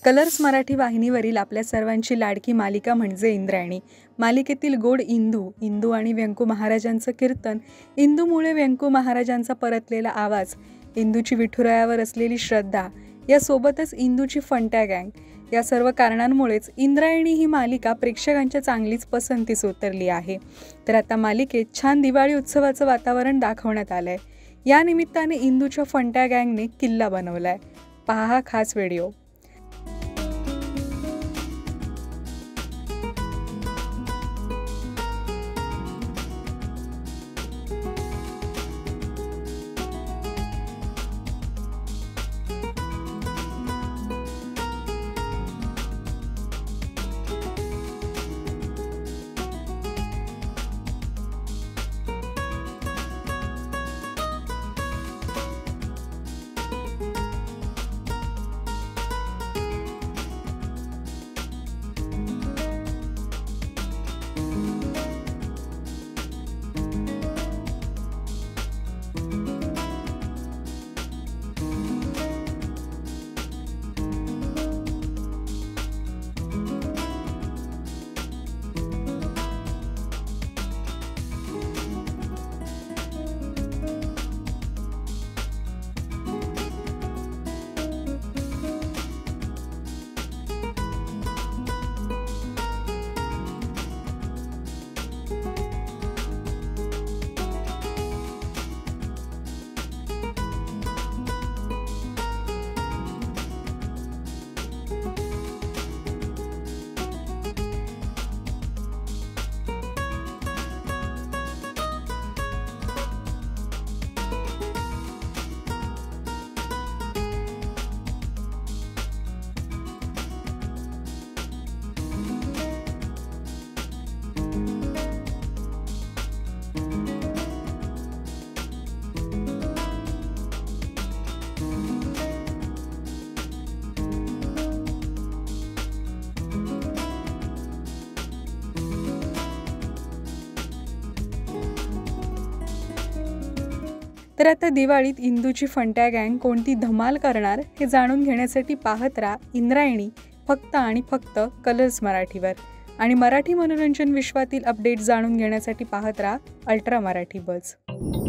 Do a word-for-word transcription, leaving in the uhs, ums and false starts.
Colours Marathi वाहिनीवरील आपल्या सर्वांची लाडकी मालिका म्हणजे इंद्रायणी। मालिकेतील गोड इंदू इंदू आणि व्यंकू महाराजांचं कीर्तन, इंदूमुळे व्यंकू महाराजांचा परतलेला आवाज, इंदूची विठुरायावर असलेली श्रद्धा, यासोबतच इंदूची फंट्या गँग, या सर्व कारणांमुळेच इंद्रायणी ही मालिका प्रेक्षकांच्या चांगलीच पसंतीस उतरली आहे। तर आता मालिकेत छान दिवाळी उत्सवाचं वातावरण दाखवण्यात आलंय। या निमित्ताने इंदूच्या फंट्या गँगने किल्ला बनवलाय। पहा हा खास व्हिडिओ। तर आता दिवाळीत इंदूची फंट्या गँग कोणती धमाल करणार हे जाणून घेण्यासाठी पाहत राहा इंद्रायणी, फक्त आणि फक्त कलर्स मराठीवर। आणि मराठी मनोरंजन विश्वातील अपडेट्स जाणून घेण्यासाठी पाहत राहा अल्ट्रा मराठी बज।